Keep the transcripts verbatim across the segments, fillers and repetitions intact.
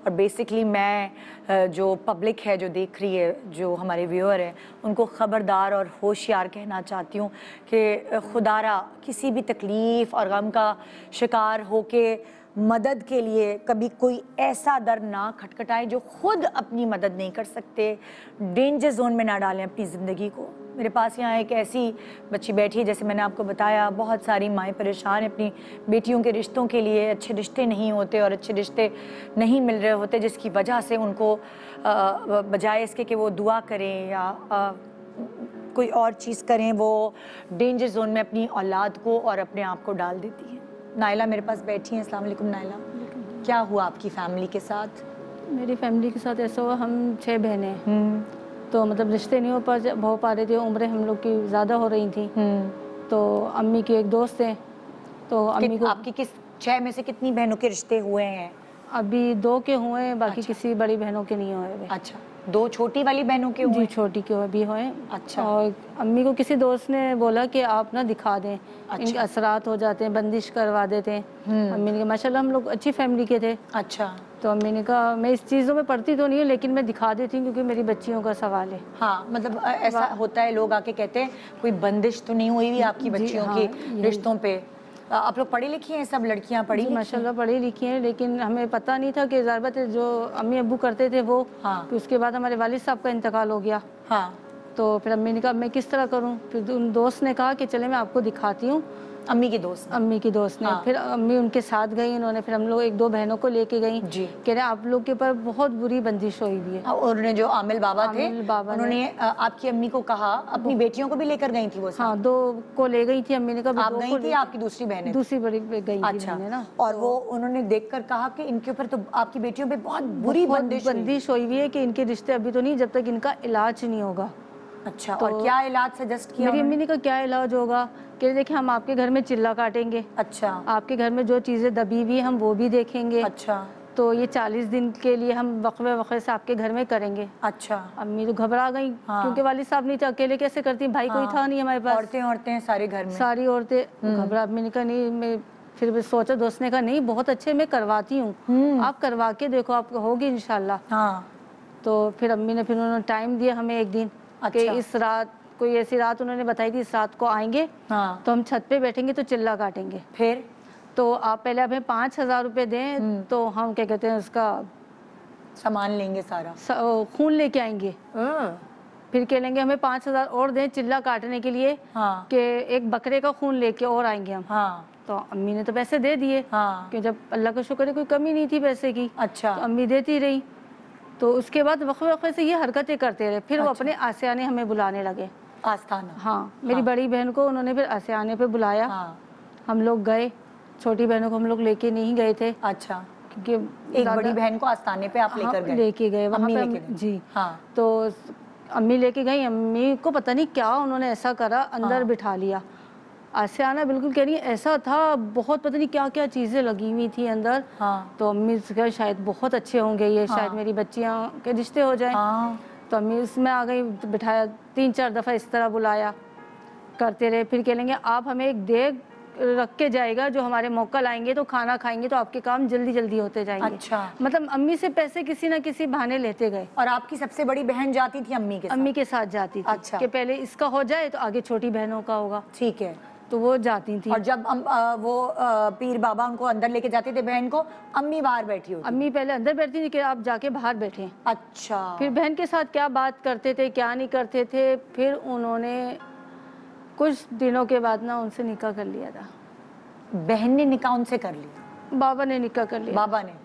और बेसिकली मैं जो पब्लिक है, जो देख रही है, जो हमारे व्यूअर हैं, उनको ख़बरदार और होशियार कहना चाहती हूँ कि खुदारा किसी भी तकलीफ़ और गम का शिकार होके मदद के लिए कभी कोई ऐसा दर ना खटखटाएं जो खुद अपनी मदद नहीं कर सकते। डेंजर जोन में ना डालें अपनी ज़िंदगी को। मेरे पास यहाँ एक ऐसी बच्ची बैठी है, जैसे मैंने आपको बताया, बहुत सारी माएँ परेशान हैं अपनी बेटियों के रिश्तों के लिए। अच्छे रिश्ते नहीं होते और अच्छे रिश्ते नहीं मिल रहे होते, जिसकी वजह से उनको बजाय इसके कि वो दुआ करें या आ, कोई और चीज़ करें, वो डेंजर जोन में अपनी औलाद को और अपने आप को डाल देती है। नाइला मेरे पास बैठी हैं। अस्सलाम वालेकुम नाइला, क्या हुआ आपकी फैमिली के साथ? मेरी फैमिली के साथ ऐसा हुआ, हम छः बहनें हैं, तो मतलब रिश्ते नहीं हो पा हो पा रहे थे, उम्रें हम लोग की ज़्यादा हो रही थी। तो अम्मी के एक दोस्त हैं, तो अम्मी को आपकी किस छः में से कितनी बहनों के रिश्ते हुए हैं? अभी दो के हुए हैं, बाकी अच्छा। किसी बड़ी बहनों के नहीं हुए। अच्छा, दो छोटी वाली बहनों के हुए? जी, छोटी के भी हुए। अच्छा। और अम्मी को किसी दोस्त ने बोला कि आप ना दिखा दें। अच्छा। इनके असरात हो जाते हैं, बंदिश करवा देते हैं। अम्मी ने कहा माशाल्लाह हम लोग अच्छी फैमिली के थे। अच्छा। तो अम्मी ने कहा मैं इस चीज़ों में पढ़ती तो नहीं हूँ, लेकिन मैं दिखा देती हूँ क्योंकि मेरी बच्चियों का सवाल है। हाँ, मतलब ऐसा होता है, लोग आके कहते हैं कोई बंदिश तो नहीं हुई हुई आपकी बच्चियों हाँ, की रिश्तों पे? आप लोग पढ़ी लिखी हैं, सब लड़कियां पढ़ी लिखी? माशाल्लाह पढ़ी लिखी हैं, लेकिन हमें पता नहीं था कि ज़ाहिर बात है जो अम्मी अब्बू करते थे वो। हाँ। फिर उसके बाद हमारे वालिद साहब का इंतकाल हो गया। हाँ। तो फिर अम्मी ने कहा मैं किस तरह करूं। फिर उन दोस्त ने कहा कि चले मैं आपको दिखाती हूँ। अम्मी की दोस्त? अम्मी की दोस्त ने। हाँ। फिर अम्मी उनके साथ गई, उन्होंने फिर हम लोग एक दो बहनों को लेके गई। जी। कह रहे आप लोग के ऊपर बहुत बुरी बंदिश हुई हुई है। उन्होंने जो आमिल बाबा थे, आमिल बाबा उन्होंने आपकी अम्मी को कहा, अपनी बेटियों को भी लेकर गई थी वो? हाँ, दो को ले गई थी अम्मी ने कहा। आप गई थी, आपकी दूसरी बहन? दूसरी बड़ी गई अच्छा। थी ना। और वो उन्होंने देखकर कहा कि इनके ऊपर तो आपकी बेटियों पे बहुत बुरी बंदिश बंदिश हुई हुई है कि इनके रिश्ते अभी तो नहीं, जब तक इनका इलाज नहीं होगा। अच्छा। तो और क्या इलाज सजेस्ट किया? मेरी अम्मी ने कहा क्या इलाज होगा? कि देखिए हम आपके घर में चिल्ला काटेंगे। अच्छा। आपके घर में जो चीज़ें दबी हुई हम वो भी देखेंगे। अच्छा। तो ये चालीस दिन के लिए हम वक्फे वक्फे से आपके घर में करेंगे। अच्छा। अम्मी तो घबरा गई। हाँ। क्योंकि वालिद साहब नहीं थे, अकेले कैसे करती, भाई हाँ। कोई था नहीं हमारे पास। औरतें औरतें हैं सारे घर में, सारी औरतें घबरा। अम्मी ने कहा नहीं, मैं फिर भी सोचा, दोस्त ने कहा नहीं बहुत अच्छे मैं करवाती हूँ, आप करवा के देखो, आपको होगी इंशाल्लाह। हाँ। तो फिर अम्मी ने फिर उन्होंने टाइम दिया हमें एक दिन। अच्छा। कि इस रात कोई ऐसी रात उन्होंने बताई थी, इस रात को आएंगे। हाँ। तो हम छत पे बैठेंगे तो चिल्ला काटेंगे। फिर तो आप पहले हमें पाँच हजार रुपये दें तो हम क्या कहते हैं उसका सामान लेंगे, सारा खून लेके आएंगे। फिर कह लेंगे हमें पाँच हजार और दें चिल्ला काटने के लिए। हाँ। कि एक बकरे का खून लेके और आएंगे हम। हाँ। तो अम्मी ने तो पैसे दे दिए। हाँ। कि जब अल्लाह का शुक्र है कोई कमी नहीं थी पैसे की। अच्छा। तो अम्मी देती रही। तो उसके बाद वक्फे वक्फे से ये हरकतें करते रहे। फिर अच्छा। वो अपने आसियाने हमें बुलाने लगे। आस्थाना? हाँ। मेरी हाँ। बड़ी बहन को उन्होंने फिर आसियाने पे बुलाया। हाँ। हम लोग गए, छोटी बहनों को हम लोग लेके नहीं गए थे। अच्छा। क्योंकि एक बड़ी बहन को आस्थाने पे आप लेकर गए? लेके गए वहाँ पे जी। हाँ। तो अम्मी लेके गई, अम्मी को पता नहीं क्या उन्होंने ऐसा करा, अंदर हाँ। बिठा लिया। आसियाना बिल्कुल कह रही ऐसा था, बहुत पता नहीं क्या क्या चीज़ें लगी हुई थी अंदर। हाँ। तो अम्मी से शायद बहुत अच्छे होंगे ये। हाँ। शायद मेरी बच्चियाँ के रिश्ते हो जाएं। हाँ। तो अम्मी उसमें आ गई, बिठाया, तीन चार दफ़ा इस तरह बुलाया, करते रहे। फिर कह लेंगे आप हमें एक देग रख के जाएगा, जो हमारे मौका लाएंगे तो खाना खाएंगे तो आपके काम जल्दी जल्दी होते जाएंगे। अच्छा। मतलब अम्मी से पैसे किसी ना किसी बहाने लेते गए। और आपकी सबसे बड़ी बहन जाती थी अम्मी के साथ? अम्मी के साथ जाती थी। अच्छा। कि पहले इसका हो जाए तो आगे छोटी बहनों का होगा। ठीक है। तो वो जाती थी। और जब अम, आ, वो आ, पीर बाबा उनको अंदर लेके जाते थे बहन को, अम्मी बाहर बैठी होती? अम्मी पहले अंदर बैठती थी कि आप जाके बाहर बैठे। अच्छा। फिर बहन के साथ क्या बात करते थे क्या नहीं करते थे। फिर उन्होंने कुछ दिनों के बाद ना उनसे निकाह कर लिया था। बहन ने निकाह उनसे कर लिया? बाबा ने निकाह कर लिया। बाबा ने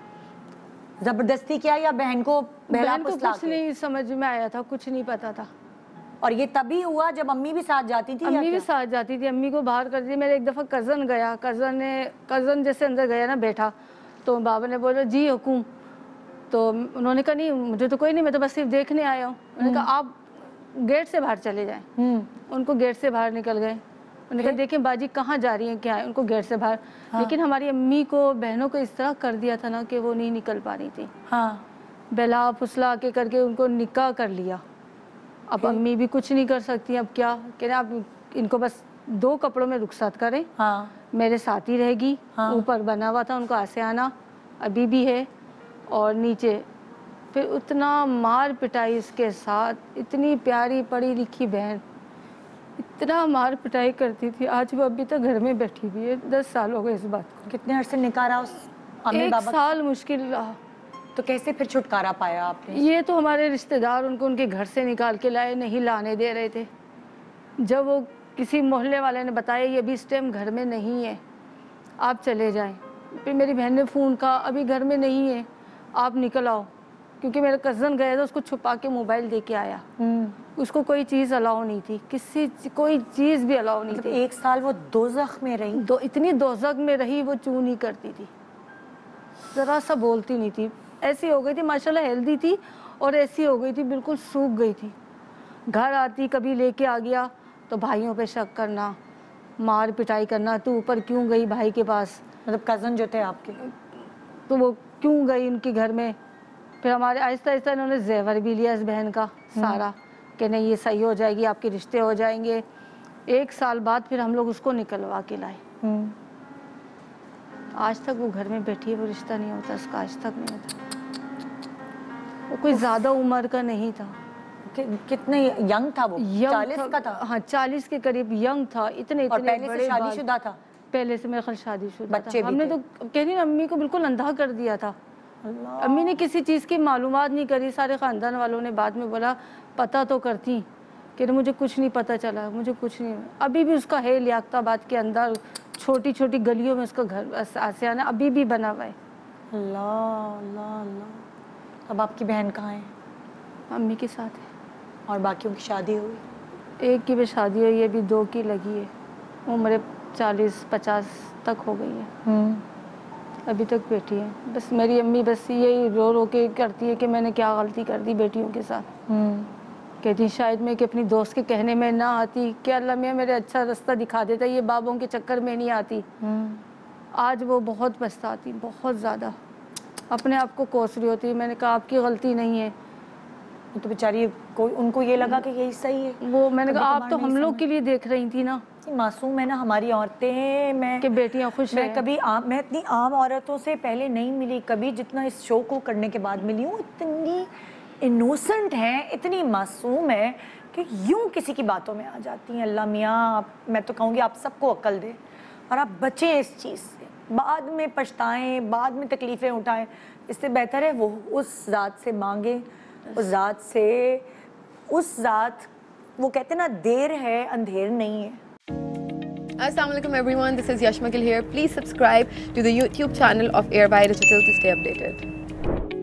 जबरदस्ती किया या बहन को? बहन को कुछ नहीं समझ में आया था, कुछ नहीं पता था। और ये तभी हुआ जब अम्मी भी साथ जाती थी? अम्मी भी साथ जाती थी, अम्मी को बाहर कर दी। मेरे एक दफ़ा कज़न गया, कज़न ने कज़न जैसे अंदर गया ना बैठा, तो बाबा ने बोला जी हुकुम। तो उन्होंने कहा नहीं मुझे तो कोई नहीं, मैं तो बस सिर्फ देखने आया हूँ। उन्होंने कहा आप गेट से बाहर चले जाएं। उनको गेट से बाहर निकल गए। उन्होंने कहा देखें बाजी कहाँ जा रही हैं, क्या है, उनको गेट से बाहर। हाँ। लेकिन हमारी अम्मी को बहनों को इस तरह कर दिया था ना कि वो नहीं निकल पा रही थी। हाँ। बहला फुसला के करके उनको निकाह कर लिया। अब अम्मी भी कुछ नहीं कर सकती। अब क्या कह रहे आप इनको बस दो कपड़ों में रुखसत करें। हाँ। मेरे साथ ही रहेगी। हाँ। ऊपर बना हुआ था उनको आसियाना, अभी भी है। और नीचे फिर उतना मार पिटाई इसके साथ, इतनी प्यारी पढ़ी लिखी बहन, इतना मार पिटाई करती थी। आज वो अभी तक घर में बैठी हुई है, दस साल हो गए इस बात को। कितने अरसे निकाह रहा उस आमिर एक बाबा? साल मुश्किल रहा। तो कैसे फिर छुटकारा पाया आपने? ये तो हमारे रिश्तेदार उनको उनके घर से निकाल के लाए, नहीं लाने दे रहे थे। जब वो किसी मोहल्ले वाले ने बताया ये अभी इस टाइम घर में नहीं है, आप चले जाएं। फिर मेरी बहन ने फ़ोन कहा अभी घर में नहीं है, आप निकल आओ, क्योंकि मेरा कज़न गया था, उसको छुपा के मोबाइल दे के आया। उसको कोई चीज़ अलाउ नहीं थी, किसी कोई चीज़ भी अलाउ नहीं मतलब थी। एक साल वो दोज़ख में रही? दो इतनी दोज़ख में रही, वो चू नहीं करती थी, ज़रा सा बोलती नहीं थी। ऐसी हो गई थी, माशाल्लाह हेल्दी थी, और ऐसी हो गई थी बिल्कुल सूख गई थी। घर आती कभी लेके आ गया तो भाइयों पे शक करना, मार पिटाई करना, तू ऊपर क्यों गई भाई के पास, मतलब कज़न जो थे आपके, तो वो क्यों गई उनके घर में। फिर हमारे आहिस्ता आहिस्ता इन्होंने जेवर भी लिया इस बहन का सारा, कि नहीं ये सही हो जाएगी, आपके रिश्ते हो जाएंगे। एक साल बाद फिर हम लोग उसको निकलवा के लाए। आज तक वो घर में बैठी है, वो रिश्ता नहीं होता उसका, आज तक नहीं होता। वो कोई ज़्यादा उम्र का नहीं था। कि, कितने यंग था वो? चालीस का था? हाँ, चालीस के करीब यंग था। इतने इतने और पहले बड़े से शादीशुदा था? पहले से मेरे ख्याल शादीशुदा बच्चे था। भी हमने थे? तो कह रही अम्मी को बिल्कुल अंधा कर दिया था। अम्मी ने किसी चीज़ की मालूमात नहीं करी। सारे ख़ानदान वालों ने बाद में बोला पता तो करती, कि मुझे कुछ नहीं पता चला, मुझे कुछ नहीं। अभी भी उसका है लियाकताबाद के अंदर, छोटी छोटी गलियों में उसका घर आसियाना अभी भी बना हुआ है। अल्लाह अल्लाह अल्लाह। अब आपकी बहन कहाँ है? अम्मी के साथ है। और बाकियों की शादी हुई? एक की भी शादी हुई है, अभी दो की लगी है। उम्र चालीस पचास तक हो गई है, अभी तक बैठी है। बस मेरी अम्मी बस यही रो रो के करती है कि मैंने क्या गलती कर दी बेटियों के साथ। कहती शायद मैं कि अपनी दोस्त के कहने में ना आती, कि अल्लाह मियाँ मेरे अच्छा रास्ता दिखा देता, ये बाबों के चक्कर में नहीं आती। आज वो बहुत पछताती, बहुत ज़्यादा अपने आप को कोस रही होती। मैंने कहा आपकी गलती नहीं है। तो बेचारी कोई, उनको ये लगा कि यही सही है। वो मैंने कहा आप तो हम लोग के लिए देख रही थी ना। मासूम है ना हमारी औरतें, मैं कि बेटियां खुश मैं हैं। कभी आम मैं इतनी आम औरतों से पहले नहीं मिली कभी, जितना इस शो को करने के बाद मिली हूँ। इतनी इनोसेंट हैं, इतनी मासूम है कि यूं किसी की बातों में आ जाती हैं। अल्लाह मियाँ, मैं तो कहूँगी आप सबको अक्ल दे और आप बचें इस चीज़ से, बाद में पछताएं, बाद में तकलीफ़ें उठाएं। इससे बेहतर है वो उस ज़ात से मांगे, उस ज़ात से, उस ज़ात, वो कहते ना देर है अंधेर नहीं है। Assalamu alaikum everyone, this is Yashma Gill here. Please subscribe to the YouTube channel of Airby Digital to stay updated.